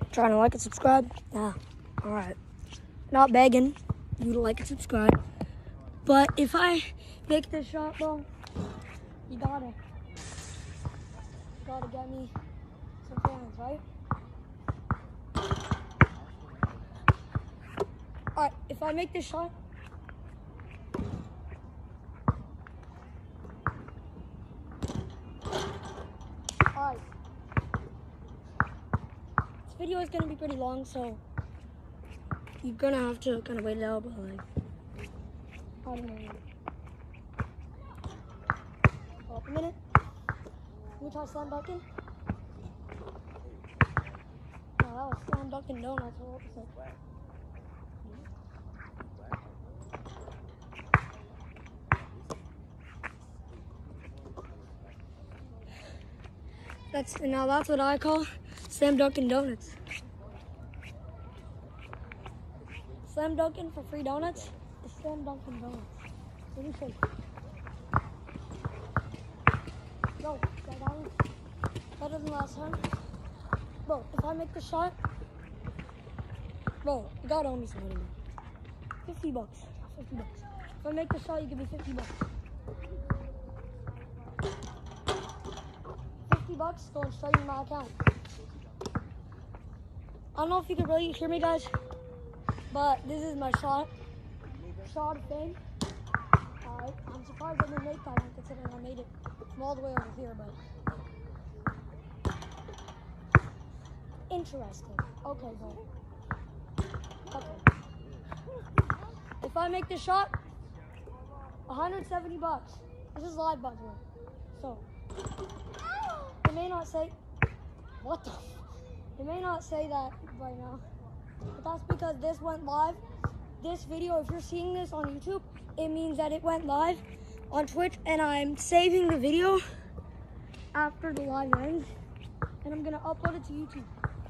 Trying to like and subscribe? Yeah. Alright. Not begging you to like and subscribe. But if I make this shot, bro, you gotta get me some fans, right? Alright, if I make this shot, alright. This video is gonna be pretty long, so you're gonna have to kind of wait it out, but like, I don't know. Hold up a minute. Let me try slam dunking. No, that was slam dunking donuts. What was it? That's what I call slam dunking donuts. Slam dunking for free donuts is slam dunking donuts. Let me show you. Bro, that was better than last time. Bro, if I make the shot, bro, you gotta owe me some money, man. $50. $50. If I make the shot, you give me $50. $50 going straight in my account. I don't know if you can really hear me, guys, but this is my shot of fame. I'm surprised I didn't make that one considering I made it from all the way over here, but interesting. Okay, bro. Okay. If I make this shot, $170. This is live, by the way. So, they may not say, what the? They may not say that right now, but that's because this went live. This video, if you're seeing this on YouTube, it means that it went live on Twitch, and I'm saving the video after the live ends, and I'm gonna upload it to YouTube.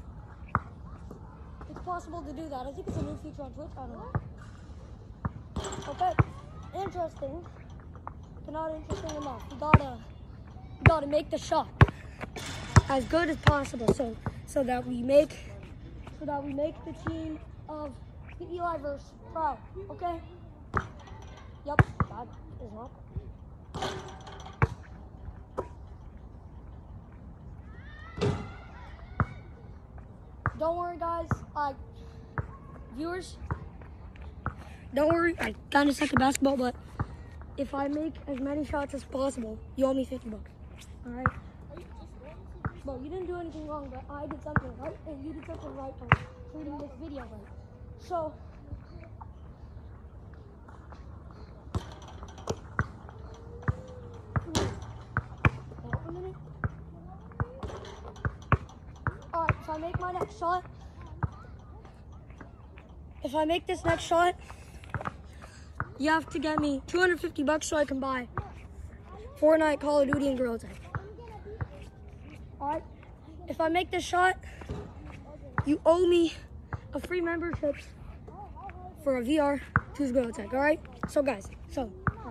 It's possible to do that. I think it's a new feature on Twitch. I don't know. Okay, interesting, but not interesting enough. You gotta make the shot as good as possible, so that we make the team of the Eliverse proud. Okay? Yep, that is not. Don't worry, guys. Viewers, don't worry. I kind of suck at basketball, but if I make as many shots as possible, you owe me $50. All right? Bro, you didn't do anything wrong, but I did something right, and you did something right by treating this video right. So, hold on a minute. Alright, if I make my next shot, if I make this next shot, you have to get me $250 so I can buy Fortnite, Call of Duty, and Gorilla Tag. Alright, if I make this shot, you owe me a free membership for a VR 2's Gorilla Tag, alright? So guys, alright.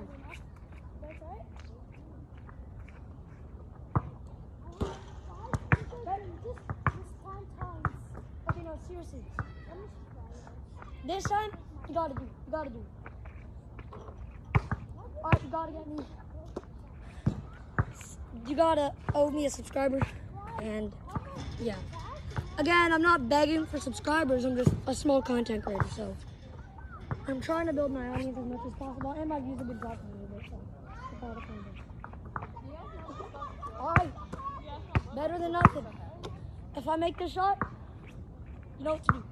Okay, no, seriously. This time, you gotta do. Alright, you gotta owe me a subscriber, and yeah. Again, I'm not begging for subscribers, I'm just a small content creator, so I'm trying to build my audience as much as possible, and my views have been dropping a little bit, so it's all the content. Alright, better than nothing. If I make this shot, you know what to do.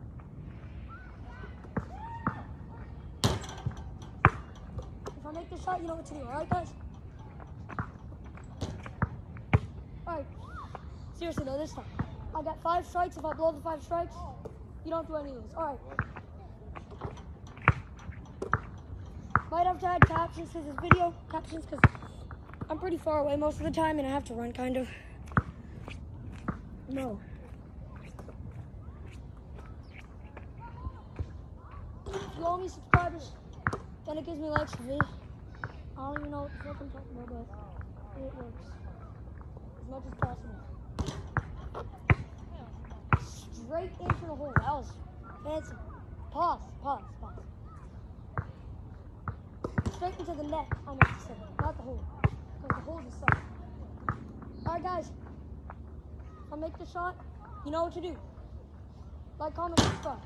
If I make this shot, you know what to do, alright guys? Alright, seriously though, this time. I got 5 strikes. If I blow the 5 strikes, you don't do any of this. Alright. Might have to add captions to this video. Captions, because I'm pretty far away most of the time and I have to run kind of. No. If you owe me subscribers, then it gives me likes for me. I don't even know what the fuck I'm talking about, but it works. As much as possible. right into the hole. That was fancy. Pause. Straight into the net, I meant to say, not the hole. Because the hole is stuck. Alright guys, I'll make the shot. You know what to do. Like, comment, subscribe.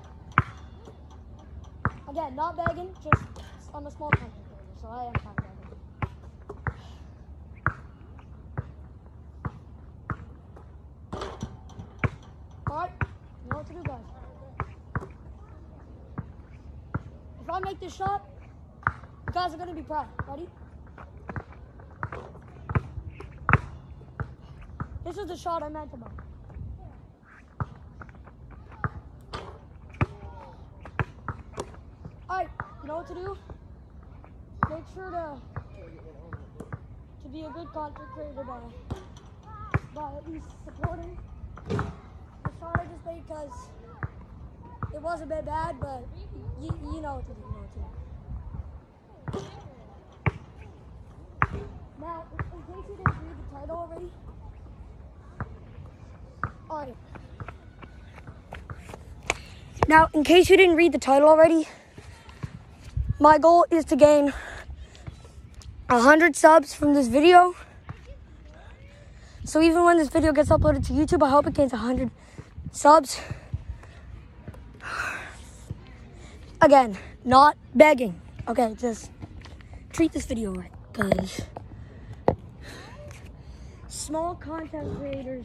Again, not begging, just I'm a small content creator, so I am kind of begging. Alright, you know what to do, guys. If I make this shot, you guys are going to be proud. Ready? This is the shot I meant to make. Alright, you know what to do? Make sure to be a good content creator by at least supporting the shot I just made, because it was a bit bad, but you know what to do. Now, in case you didn't read the title already, alright. Now, in case you didn't read the title already, my goal is to gain 100 subs from this video. So even when this video gets uploaded to YouTube, I hope it gains 100 subs. Again, not begging. Okay, just treat this video right, because small content creators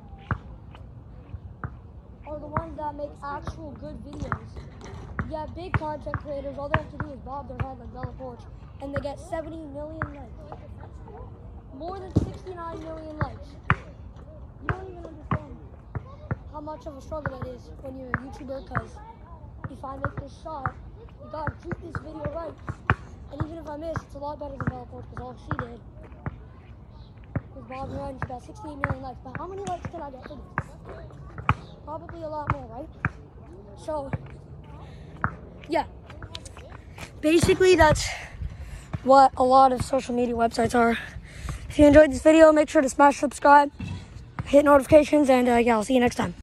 are the ones that make actual good videos. Yeah, big content creators, all they have to do is bob their head like Bella Poarch, and they get 70 million likes. More than 69 million likes. You don't even understand how much of a struggle it is when you're a YouTuber, because if I make this shot, you gotta treat this video right. And even if I miss, it's a lot better than Bella Poarch, because all she did was bob her head and she got 68 million likes. But how many likes can I get for this? Probably a lot more, right? So, yeah. Basically, that's what a lot of social media websites are. If you enjoyed this video, make sure to smash subscribe, hit notifications, and yeah, I'll see you next time.